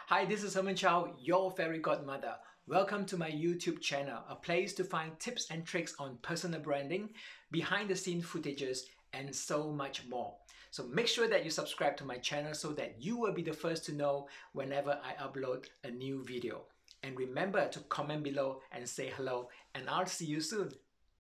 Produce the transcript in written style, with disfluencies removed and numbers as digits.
Hi, this is Herman Chow, your fairy godmother. Welcome to my YouTube channel, a place to find tips and tricks on personal branding, behind the scene footages, and so much more. So make sure that you subscribe to my channel so that you will be the first to know whenever I upload a new video. And remember to comment below and say hello, and I'll see you soon.